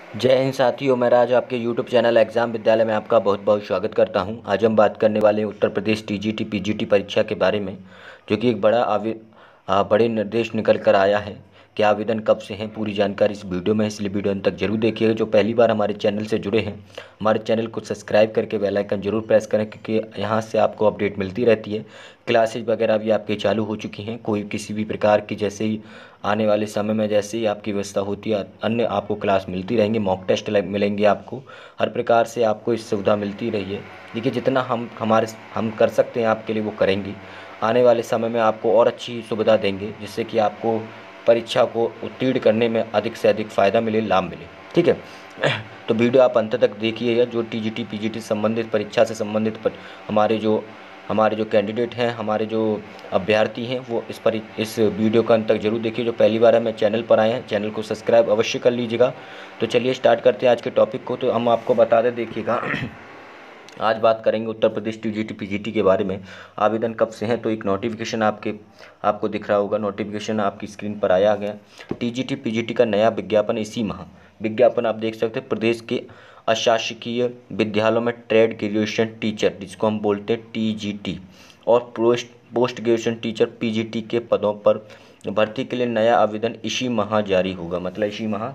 जय हिंद साथियों, मैं राज आपके यूट्यूब चैनल एग्ज़ाम विद्यालय में आपका बहुत बहुत स्वागत करता हूं। आज हम बात करने वाले हैं उत्तर प्रदेश टीजीटी पीजीटी परीक्षा के बारे में, जो कि एक बड़े निर्देश निकल कर आया है कि आवेदन कब से हैं। पूरी जानकारी इस वीडियो में है, इसलिए वीडियो अंत तक जरूर देखिएगा। जो पहली बार हमारे चैनल से जुड़े हैं, हमारे चैनल को सब्सक्राइब करके बेल आइकन जरूर प्रेस करें, क्योंकि यहाँ से आपको अपडेट मिलती रहती है। क्लासेज वगैरह भी आपकी चालू हो चुकी हैं। कोई किसी भी प्रकार की जैसे ही आने वाले समय में जैसे ही आपकी व्यवस्था होती है, अन्य आपको क्लास मिलती रहेंगी, मॉक टेस्ट मिलेंगे आपको, हर प्रकार से आपको इस सुविधा मिलती रही है। देखिए, जितना हम कर सकते हैं आपके लिए वो करेंगे। आने वाले समय में आपको और अच्छी सुविधा देंगे, जिससे कि आपको परीक्षा को उत्तीर्ण करने में अधिक से अधिक फ़ायदा मिले, लाभ मिले। ठीक है। तो वीडियो आप अंत तक देखिएगा। जो टीजीटी पीजीटी संबंधित परीक्षा से संबंधित हमारे जो कैंडिडेट हैं, हमारे जो अभ्यर्थी हैं, वो इस वीडियो का अंत तक जरूर देखिए। जो पहली बार हमें चैनल पर आए हैं, चैनल को सब्सक्राइब अवश्य कर लीजिएगा। तो चलिए स्टार्ट करते हैं आज के टॉपिक को। तो हम आपको बता दें, देखिएगा, आज बात करेंगे उत्तर प्रदेश टीजीटी पीजीटी के बारे में। आवेदन कब से हैं, तो एक नोटिफिकेशन आपको दिख रहा होगा। नोटिफिकेशन आपकी स्क्रीन पर आया गया। टीजीटी पीजीटी का नया विज्ञापन इसी माह, विज्ञापन आप देख सकते हैं, प्रदेश के अशासकीय विद्यालयों में ट्रेड ग्रेजुएशन टीचर, जिसको हम बोलते हैं टीजीटी, और पोस्ट ग्रेजुएशन टीचर पीजीटी के पदों पर भर्ती के लिए नया आवेदन इसी माह जारी होगा। मतलब इसी माह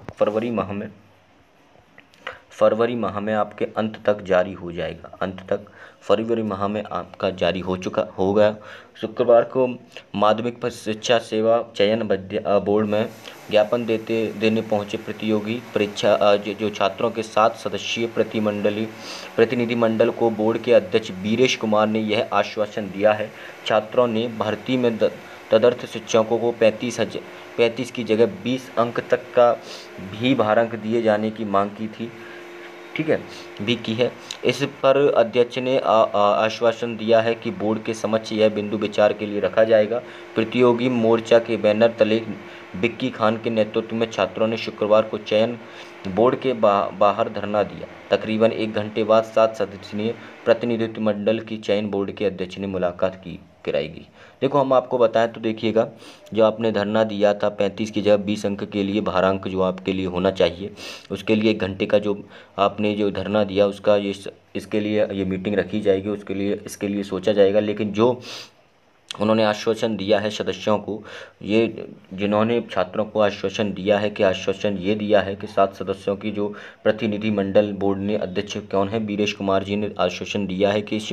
फरवरी माह में आपके अंत तक जारी हो जाएगा। अंत तक फरवरी माह में आपका जारी होगा। शुक्रवार को माध्यमिक शिक्षा सेवा चयन बोर्ड में ज्ञापन देने पहुंचे प्रतियोगी परीक्षा जो छात्रों के 7 सदस्यीय प्रतिनिधिमंडल को बोर्ड के अध्यक्ष वीरेश कुमार ने यह आश्वासन दिया है। छात्रों ने भर्ती में तदर्थ शिक्षकों को 35 की जगह 20 अंक तक का भी भारांक दिए जाने की मांग की थी। ठीक है, भी की है। इस पर अध्यक्ष ने आश्वासन दिया है कि बोर्ड के समक्ष यह बिंदु विचार के लिए रखा जाएगा। प्रतियोगी मोर्चा के बैनर तले बिक्की खान के नेतृत्व में छात्रों ने शुक्रवार को चयन बोर्ड के बाहर धरना दिया। तकरीबन 1 घंटे बाद 7 सदस्यीय प्रतिनिधिमंडल की चयन बोर्ड के अध्यक्ष ने मुलाकात कराएगी। देखो, हम आपको बताएं तो देखिएगा, जो आपने धरना दिया था 35 की जगह 20 अंक के लिए भारांक जो आपके लिए होना चाहिए, उसके लिए 1 घंटे का जो आपने जो धरना दिया, उसका इसके लिए ये मीटिंग रखी जाएगी, इसके लिए सोचा जाएगा। लेकिन जो उन्होंने आश्वासन दिया है सदस्यों को, ये जिन्होंने छात्रों को आश्वासन दिया है, कि आश्वासन ये दिया है कि 7 सदस्यों की जो प्रतिनिधिमंडल बोर्ड ने अध्यक्ष कौन है, वीरेश कुमार जी ने आश्वासन दिया है कि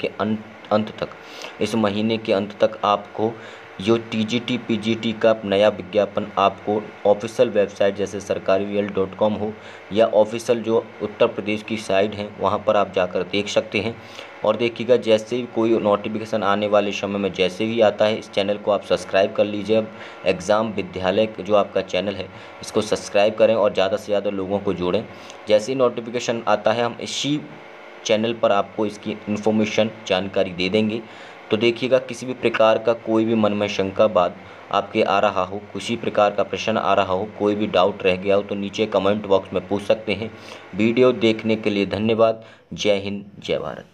इस महीने के अंत तक आपको जो टीजीटी पीजीटी का नया विज्ञापन आपको ऑफिशियल वेबसाइट जैसे sarkarivel.com हो, या ऑफिशियल जो उत्तर प्रदेश की साइट है, वहां पर आप जाकर देख सकते हैं। और देखिएगा, जैसे भी कोई नोटिफिकेशन आने वाले समय में जैसे भी आता है, इस चैनल को आप सब्सक्राइब कर लीजिए। अब एग्ज़ाम विद्यालय जो आपका चैनल है, इसको सब्सक्राइब करें और ज़्यादा से ज़्यादा लोगों को जोड़ें। जैसे ही नोटिफिकेशन आता है, हम इसी चैनल पर आपको इसकी इन्फॉर्मेशन जानकारी दे देंगे। तो देखिएगा, किसी भी प्रकार का कोई भी मन में शंका बात आपके आ रहा हो, किसी प्रकार का प्रश्न आ रहा हो, कोई भी डाउट रह गया हो, तो नीचे कमेंट बॉक्स में पूछ सकते हैं। वीडियो देखने के लिए धन्यवाद। जय हिंद, जय भारत।